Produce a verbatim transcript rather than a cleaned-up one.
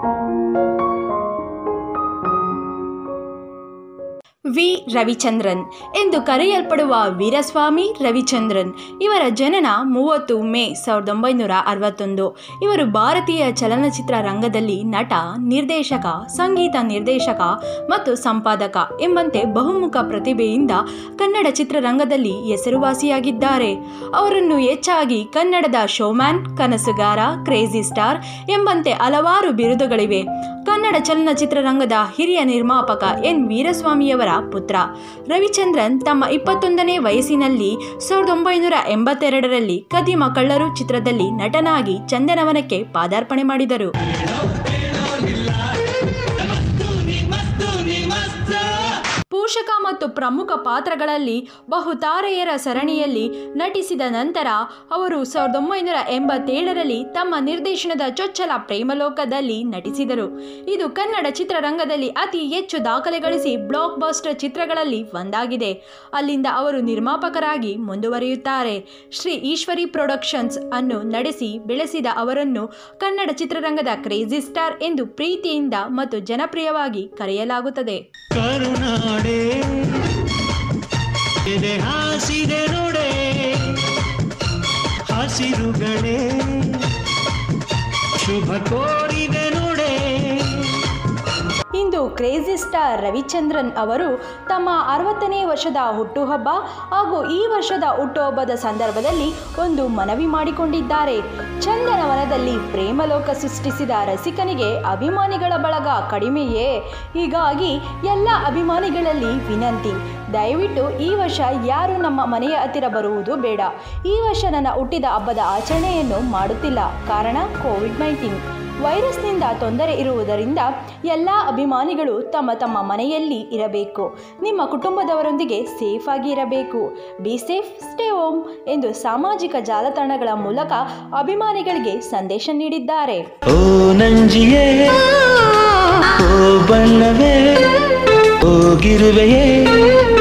V Ravichandran ಎಂದು ಕರೆಯಲ್ಪಡುವ ವೀರಸ್ವಾಮಿ ರವಿಚಂದ್ರನ್ ಇವರ ಜನನ ಮೂವತ್ತು ಮೇ ಸಾವಿರದ ಒಂಬೈನೂರ ಅರವತ್ತೊಂದು. ಇವರು ಭಾರತೀಯ ಚಲನಚಿತ್ರ ರಂಗದಲ್ಲಿ ನಟ, ನಿರ್ದೇಶಕ, ಸಂಗೀತ ನಿರ್ದೇಶಕ ಮತ್ತು ಸಂಪಾದಕ ಎಂಬಂತೆ ಬಹುಮುಖ ಪ್ರತಿಭೆಯಿಂದ ಕನ್ನಡ ಚಿತ್ರರಂಗದಲ್ಲಿ ಹೆಸರುವಾಸಿಯಾಗಿದ್ದಾರೆ. ಅವರನ್ನು ಹೆಚ್ಚಾಗಿ ಕನ್ನಡದ ಶೋಮ್ಯಾನ್, ಕನಸುಗಾರ, ಕ್ರೇಜಿ ಸ್ಟಾರ್ ಎಂಬಂತೆ ಹಲವಾರು ಬಿರುದುಗಳಿವೆ. ಕನ್ನಡ ಚಲನಚಿತ್ರರಂಗದ ಹಿರಿಯ ನಿರ್ಮಾಪಕ ಎನ್ ವೀರಸ್ವಾಮಿಯವರ ಪುತ್ರ ರವಿಚಂದ್ರನ್ ತಮ್ಮ ಇಪ್ಪತ್ತೊಂದನೇ ವಯಸ್ಸಿನಲ್ಲಿ ಸಾವಿರದ ಒಂಬೈನೂರ ಎಂಬತ್ತೆರಡರಲ್ಲಿ ಕದಿಮ ಕಳ್ಳರು ಚಿತ್ರದಲ್ಲಿ ನಟನಾಗಿ ಚಂದನವನಕ್ಕೆ ಪಾದಾರ್ಪಣೆ ಮಾಡಿದರು. ಪೋಷಕ ಮತ್ತು ಪ್ರಮುಖ ಪಾತ್ರಗಳಲ್ಲಿ ಬಹುತಾರೆಯರ ಸರಣಿಯಲ್ಲಿ ನಟಿಸಿದ ನಂತರ ಅವರು ಸಾವಿರದ ಒಂಬೈನೂರ ಎಂಬತ್ತೇಳರಲ್ಲಿ ತಮ್ಮ ನಿರ್ದೇಶನದ ಚೊಚ್ಚಲ ಪ್ರೇಮಲೋಕದಲ್ಲಿ ನಟಿಸಿದರು. ಇದು ಕನ್ನಡ ಚಿತ್ರರಂಗದಲ್ಲಿ ಅತಿ ಹೆಚ್ಚು ದಾಖಲೆ ಗಳಿಸಿ ಬ್ಲಾಕ್ ಬಸ್ಟರ್ ಚಿತ್ರಗಳಲ್ಲಿ ಒಂದಾಗಿದೆ. ಅಲ್ಲಿಂದ ಅವರು ನಿರ್ಮಾಪಕರಾಗಿ ಮುಂದುವರಿಯುತ್ತಾರೆ. ಶ್ರೀ ಈಶ್ವರಿ ಪ್ರೊಡಕ್ಷನ್ಸ್ ಅನ್ನು ನಡೆಸಿ ಬೆಳೆಸಿದ ಅವರನ್ನು ಕನ್ನಡ ಚಿತ್ರರಂಗದ ಕ್ರೇಜಿ ಸ್ಟಾರ್ ಎಂದು ಪ್ರೀತಿಯಿಂದ ಮತ್ತು ಜನಪ್ರಿಯವಾಗಿ ಕರೆಯಲಾಗುತ್ತದೆ. ಕರುನಾಡೆ ಎದೆ ಹಾಸಿದೆ ನೋಡೆ ಹಸಿರುಗಳೇ ಶುಭ ಕೋರಿದೆ ನೋಡೆ. ಇಂದು ಕ್ರೇಜಿ ಸ್ಟಾರ್ ರವಿಚಂದ್ರನ್ ಅವರು ತಮ್ಮ ಅರವತ್ತನೇ ವರ್ಷದ ಹುಟ್ಟುಹಬ್ಬ ಹಾಗೂ ಈ ವರ್ಷದ ಹುಟ್ಟುಹಬ್ಬದ ಸಂದರ್ಭದಲ್ಲಿ ಒಂದು ಮನವಿ ಮಾಡಿಕೊಂಡಿದ್ದಾರೆ. ಚಂದನವನದಲ್ಲಿ ಪ್ರೇಮಲೋಕ ಸೃಷ್ಟಿಸಿದ ರಸಿಕನಿಗೆ ಅಭಿಮಾನಿಗಳ ಬಳಗ ಕಡಿಮೆಯೇ? ಹೀಗಾಗಿ ಎಲ್ಲ ಅಭಿಮಾನಿಗಳಲ್ಲಿ ವಿನಂತಿ, ದಯವಿಟ್ಟು ಈ ವರ್ಷ ಯಾರು ನಮ್ಮ ಮನೆಯ ಹತ್ತಿರ ಬರುವುದು ಬೇಡ. ಈ ವರ್ಷ ನನ್ನ ಹುಟ್ಟಿದ ಹಬ್ಬದ ಆಚರಣೆಯನ್ನು ಮಾಡುತ್ತಿಲ್ಲ. ಕಾರಣ ಕೋವಿಡ್ ನೈನ್ಟೀನ್ ವೈರಸ್ನಿಂದ ತೊಂದರೆ ಇರುವುದರಿಂದ ಎಲ್ಲ ಅಭಿಮಾನಿಗಳು ತಮ್ಮ ತಮ್ಮ ಮನೆಯಲ್ಲಿ ಇರಬೇಕು. ನಿಮ್ಮ ಕುಟುಂಬದವರೊಂದಿಗೆ ಸೇಫ್ ಆಗಿ ಇರಬೇಕು. ಬಿ ಸೇಫ್, ಸ್ಟೇ ಹೋಮ್ ಎಂದು ಸಾಮಾಜಿಕ ಜಾಲತಾಣಗಳ ಮೂಲಕ ಅಭಿಮಾನಿಗಳಿಗೆ ಸಂದೇಶ ನೀಡಿದ್ದಾರೆ. ಓ ನಂಜಿಯೇ, ಓ ಬಣ್ಣವೇ, ಓ ಗಿರುವೆಯೇ